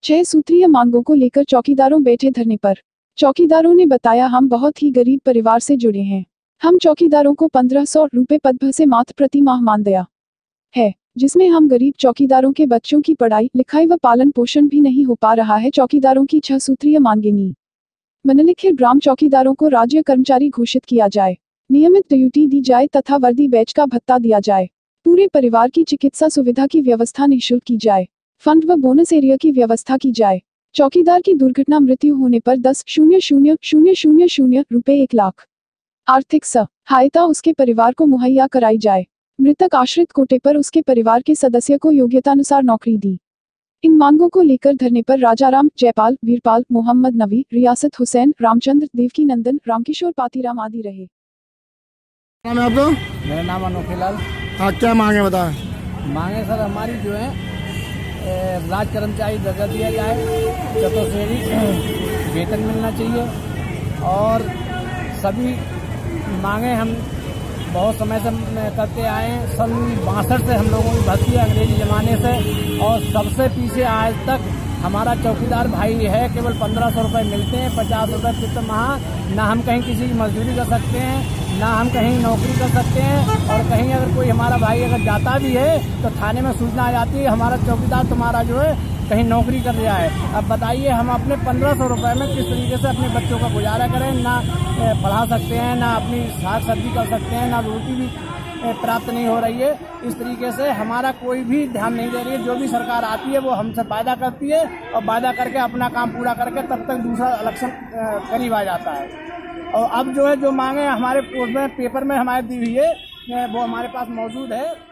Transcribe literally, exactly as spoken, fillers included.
छह सूत्रीय मांगों को लेकर चौकीदारों बैठे धरने पर। चौकीदारों ने बताया, हम बहुत ही गरीब परिवार से जुड़े हैं। हम चौकीदारों को पंद्रह सौ रुपये पदभा से मात्र प्रति माह मानदेय है, जिसमें हम गरीब चौकीदारों के बच्चों की पढ़ाई लिखाई व पालन पोषण भी नहीं हो पा रहा है। चौकीदारों की छह सूत्रीय मांगें निम्नलिखित ग्राम चौकीदारों को राज्य कर्मचारी घोषित किया जाए, नियमित ड्यूटी दी जाए तथा वर्दी बैच का भत्ता दिया जाए। पूरे परिवार की चिकित्सा सुविधा की व्यवस्था निःशुल्क की जाए। फंड व बोनस एरिया की व्यवस्था की जाए। चौकीदार की दुर्घटना मृत्यु होने पर दस शून्य शून्य शून्य शून्य शून्य रुपये एक लाख आर्थिक सहायता उसके परिवार को मुहैया कराई जाए। मृतक आश्रित कोटे पर उसके परिवार के सदस्य को योग्यतानुसार नौकरी दी। इन मांगों को लेकर धरने पर राजाराम, जयपाल, वीरपाल, मोहम्मद नबी, रियासत हुसैन, रामचंद्र, देवकी नंदन, रामकिशोर पातीराम आदि रहे। नाम है आपका? मेरा नाम अनोखीलाल। हाँ, क्या मांगे बताएं? मांगे सर हमारी जो है राज्य कर्मचारी दर्जा दिया जाए, चतुर्श्रेणी वेतन मिलना चाहिए और सभी मांगे हम बहुत समय से करते आए हैं। सन बासठ से हम लोगों की भर्ती है अंग्रेजी जमाने से, और सबसे पीछे आज तक हमारा चौकीदार भाई है। केवल पंद्रह सौ रुपये मिलते हैं, पचास रुपये प्रति माह। ना हम कहीं किसी की मजदूरी कर सकते हैं, ना हम कहीं नौकरी कर सकते हैं, और कहीं अगर कोई हमारा भाई अगर जाता भी है तो थाने में सूचना आ जाती है, हमारा चौकीदार तुम्हारा जो है कहीं नौकरी कर रहा है। अब बताइए हम अपने पंद्रह सौ रुपये में किस तरीके से अपने बच्चों का गुजारा करें? ना पढ़ा सकते हैं, ना अपनी साग सब्जी कर सकते हैं, ना रोटी भी प्राप्त नहीं हो रही है। इस तरीके से हमारा कोई भी ध्यान नहीं दे रही है। जो भी सरकार आती है वो हमसे वायदा करती है और वायदा करके अपना काम पूरा करके तब तक दूसरा इलेक्शन करीब आ जाता है। और अब जो है जो मांगे हमारे उसमें पेपर में हमारे दी हुई है वो हमारे पास मौजूद है।